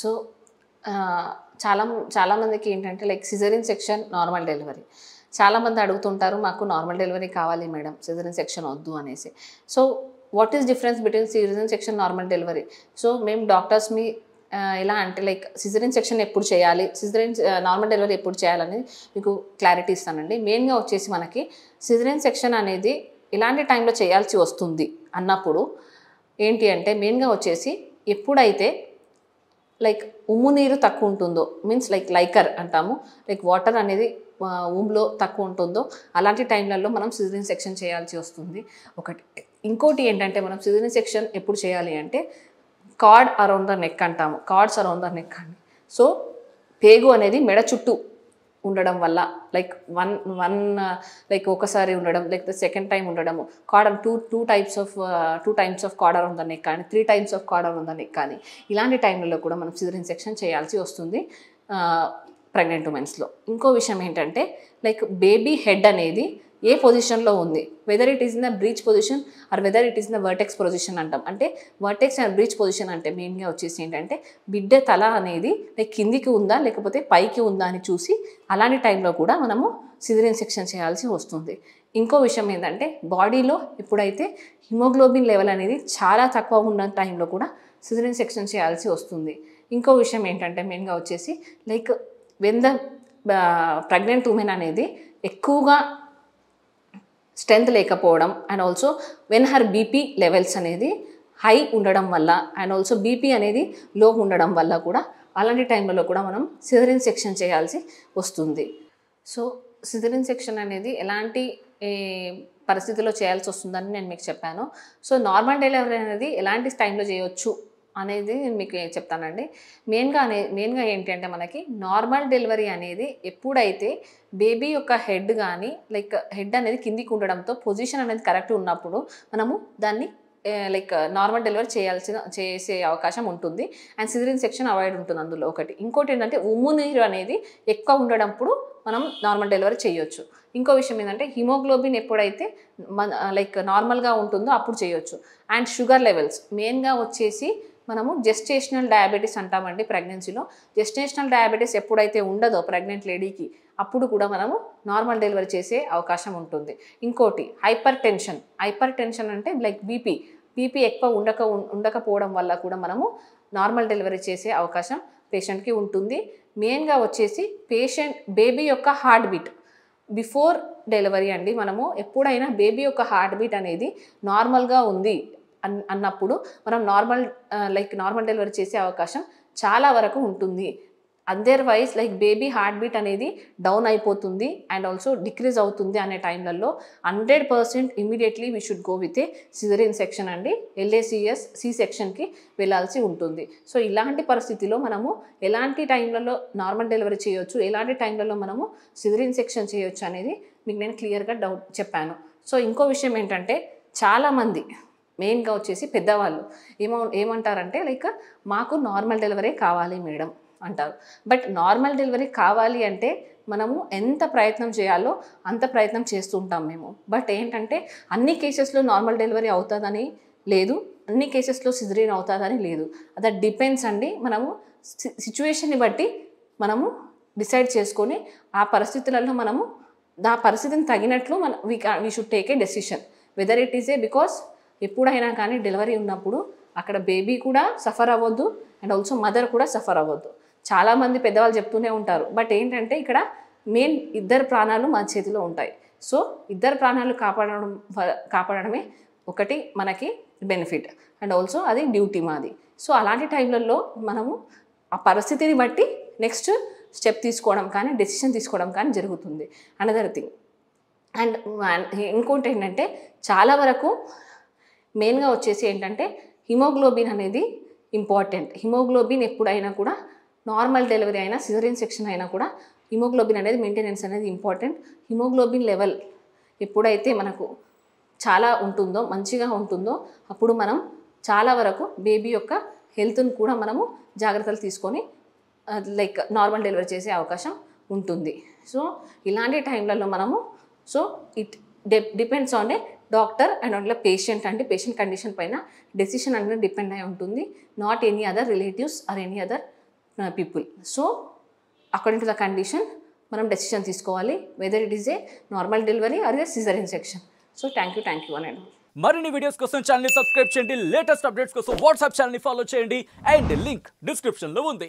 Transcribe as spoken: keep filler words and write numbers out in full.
So చాలా చాలామందికి ఏంటంటే like caesarean section, normal delivery. చాలామంది అడుగుతుంటారు, మాకు నార్మల్ డెలివరీ కావాలి మేడం, సిజరీన్ సెక్షన్ వద్దు అనేసి. So what is difference between caesarean section, normal delivery? So మేము డాక్టర్స్ మీ ఎలా అంటే లైక్ సిజరీన్ సెక్షన్ ఎప్పుడు చేయాలి, సిజరీన్ నార్మల్ డెలివరీ ఎప్పుడు చేయాలని మీకు క్లారిటీ ఇస్తానండి. మెయిన్గా వచ్చేసి మనకి సిజరీన్ సెక్షన్ అనేది ఎలాంటి టైంలో చేయాల్సి వస్తుంది అన్నప్పుడు ఏంటి అంటే మెయిన్గా వచ్చేసి ఎప్పుడైతే లైక్ ఉమ్ము నీరు తక్కువ ఉంటుందో, మీన్స్ లైక్ లైకర్ అంటాము, లైక్ వాటర్ అనేది ఊమ్లో తక్కువ ఉంటుందో అలాంటి టైంలలో మనం సిజరీన్ సెక్షన్ చేయాల్సి వస్తుంది ఒకటి. ఇంకోటి ఏంటంటే మనం సిజరీన్ సెక్షన్ ఎప్పుడు చేయాలి అంటే కార్డ్ అరౌండ్ ద నెక్ అంటాము, కార్డ్స్ అరౌండ్ ద నెక్ అని. సో పేగు అనేది మెడ చుట్టూ ఉండడం వల్ల లైక్ వన్ వన్ లైక్ ఒకసారి ఉండడం, లేకపోతే సెకండ్ టైం ఉండడము, cord two two types of two times of cord around the neck కానీ, three times of cord around the neck కానీ, ఇలాంటి టైంలలో కూడా మనం సిజరీన్ సెక్షన్ చేయాల్సి వస్తుంది ప్రెగ్నెంట్ ఉమెన్స్లో. ఇంకో విషయం ఏంటంటే లైక్ బేబీ హెడ్ అనేది ఏ పొజిషన్లో ఉంది, whether it is in the breech position or whether it is in the vertex position అంటాం. అంటే వర్టెక్స్ అండ్ బ్రీచ్ పొజిషన్ అంటే మెయిన్గా వచ్చేసి ఏంటంటే బిడ్డ తల అనేది లైక్ కిందికి ఉందా లేకపోతే పైకి ఉందా అని చూసి అలాంటి టైంలో కూడా మనము సిజరీన్ సెక్షన్ చేయాల్సి వస్తుంది. ఇంకో విషయం ఏంటంటే బాడీలో ఎప్పుడైతే హిమోగ్లోబిన్ లెవెల్ అనేది చాలా తక్కువ ఉన్న టైంలో కూడా సిజరీన్ సెక్షన్ చేయాల్సి వస్తుంది. ఇంకో విషయం ఏంటంటే మెయిన్గా వచ్చేసి like when the pregnant women అనేది ఎక్కువగా స్ట్రెంత్ లేకపోవడం and also when her BP levels అనేది హై ఉండడం వల్ల అండ్ ఆల్సో బీపీ అనేది లో ఉండడం వల్ల కూడా అలాంటి టైంలో కూడా మనం సిజరీన్ సెక్షన్ చేయాల్సి వస్తుంది. సో సిజరీన్ సెక్షన్ అనేది ఎలాంటి పరిస్థితుల్లో చేయాల్సి వస్తుందని నేను మీకు చెప్పాను. సో నార్మల్ డెలివరీ అనేది ఎలాంటి టైంలో చేయొచ్చు అనేది నేను మీకు చెప్తానండి. మెయిన్గా అనే మెయిన్గా ఏంటి అంటే మనకి నార్మల్ డెలివరీ అనేది ఎప్పుడైతే బేబీ యొక్క హెడ్ కానీ లైక్ హెడ్ అనేది కిందికి ఉండడంతో పొజిషన్ అనేది కరెక్ట్ ఉన్నప్పుడు మనము దాన్ని లైక్ నార్మల్ డెలివరీ చేయాల్సిన చేసే అవకాశం ఉంటుంది అండ్ సిజరీన్ సెక్షన్ అవాయిడ్ ఉంటుంది అందులో ఒకటి. ఇంకోటి ఏంటంటే ఉమ్ము నీరు అనేది ఎక్కువ ఉండడంప్పుడు మనం నార్మల్ డెలివరీ చేయొచ్చు. ఇంకో విషయం ఏంటంటే హిమోగ్లోబిన్ ఎప్పుడైతే మన లైక్ నార్మల్గా ఉంటుందో అప్పుడు చేయొచ్చు. అండ్ షుగర్ లెవెల్స్ మెయిన్గా వచ్చేసి మనము జెస్టేషనల్ డయాబెటీస్ అంటామండి ప్రెగ్నెన్సీలో. జెస్టేషనల్ డయాబెటీస్ ఎప్పుడైతే ఉండదో ప్రెగ్నెంట్ లేడీకి అప్పుడు కూడా మనము నార్మల్ డెలివరీ చేసే అవకాశం ఉంటుంది. ఇంకోటి హైపర్ టెన్షన్. హైపర్ టెన్షన్ అంటే లైక్ బీపీ బీపీ ఎక్కువ ఉండక ఉండకపోవడం వల్ల కూడా మనము నార్మల్ డెలివరీ చేసే అవకాశం పేషెంట్కి ఉంటుంది. మెయిన్గా వచ్చేసి పేషెంట్ బేబీ యొక్క హార్ట్ బీట్ బిఫోర్ డెలివరీ అండి. మనము ఎప్పుడైనా బేబీ యొక్క హార్ట్ బీట్ అనేది నార్మల్గా ఉంది అన్ అన్నప్పుడు మనం నార్మల్ లైక్ నార్మల్ డెలివరీ చేసే అవకాశం చాలా వరకు ఉంటుంది. Otherwise like baby heartbeat అనేది డౌన్ అయిపోతుంది అండ్ ఆల్సో డిక్రీజ్ అవుతుంది అనే టైంలలో hundred percent immediately we should go with a caesarean section అండి. ఎల్ఏసిఎస్ సి సెక్షన్కి వెళ్ళాల్సి ఉంటుంది. సో ఇలాంటి పరిస్థితిలో మనము ఎలాంటి టైంలలో నార్మల్ డెలివరీ చేయొచ్చు, ఎలాంటి టైంలలో మనము సిజరీన్ సెక్షన్ చేయొచ్చు అనేది మీకు నేను క్లియర్గా డౌట్ చెప్పాను. సో ఇంకో విషయం ఏంటంటే చాలామంది మెయిన్గా వచ్చేసి పెద్దవాళ్ళు ఏమో ఏమంటారంటే లైక్ మాకు నార్మల్ డెలివరీ కావాలి మేడం అంటారు. బట్ నార్మల్ డెలివరీ కావాలి అంటే మనము ఎంత ప్రయత్నం చేయాలో అంత ప్రయత్నం చేస్తుంటాం మేము. బట్ ఏంటంటే అన్ని కేసెస్లో నార్మల్ డెలివరీ అవుతుందని లేదు, అన్ని కేసెస్లో సిజరీన్ అవుతుందని లేదు. దట్ డిపెండ్స్ అండి. మనము సిచ్యువేషన్ని బట్టి మనము డిసైడ్ చేసుకొని ఆ పరిస్థితులలో మనము ఆ పరిస్థితిని తగినట్లు మన we we should take a decision whether it is a because ఎప్పుడైనా కానీ డెలివరీ ఉన్నప్పుడు అక్కడ బేబీ కూడా సఫర్ అవ్వద్దు అండ్ ఆల్సో మదర్ కూడా సఫర్ అవ్వద్దు. చాలామంది పెద్దవాళ్ళు చెప్తూనే ఉంటారు. బట్ ఏంటంటే ఇక్కడ మెయిన్ ఇద్దరు ప్రాణాలు మన చేతిలో ఉంటాయి. సో ఇద్దరు ప్రాణాలు కాపాడడం కాపాడడమే ఒకటి మనకి బెనిఫిట్ అండ్ ఆల్సో అది డ్యూటీ మాది. సో అలాంటి టైంలలో మనము ఆ పరిస్థితిని బట్టి నెక్స్ట్ స్టెప్ తీసుకోవడం కానీ డెసిషన్ తీసుకోవడం కానీ జరుగుతుంది. అనదర్ థింగ్ అండ్ ఇంకోటి ఏంటంటే చాలా వరకు మెయిన్గా వచ్చేసి ఏంటంటే హిమోగ్లోబిన్ అనేది ఇంపార్టెంట్. హిమోగ్లోబిన్ ఎప్పుడైనా కూడా నార్మల్ డెలివరీ అయినా సిజరీన్ సెక్షన్ అయినా కూడా హిమోగ్లోబిన్ అనేది మెయింటెనెన్స్ అనేది ఇంపార్టెంట్. హిమోగ్లోబిన్ లెవెల్ ఎప్పుడైతే మనకు చాలా ఉంటుందో మంచిగా ఉంటుందో అప్పుడు మనం చాలా వరకు బేబీ యొక్క హెల్త్ను కూడా మనము జాగ్రత్తలు తీసుకొని లైక్ నార్మల్ డెలివరీ చేసే అవకాశం ఉంటుంది. సో ఇలాంటి టైంలలో మనము so it depends on a doctor and on patient అంటే పేషెంట్ కండిషన్ పైన డెసిషన్ అనేది డిపెండ్ అయి ఉంటుంది. Not any other relatives or any other people. So according to the condition మనం డెసిషన్ తీసుకోవాలి whether it is a normal delivery or a caesarean section. So thank you thank you అని. మరిన్ని videos కోసం channel ని subscribe చేయండి, latest updates కోసం WhatsApp channel ని follow చేయండి అండ్ లింక్ డిస్క్రిప్షన్ లో ఉంది.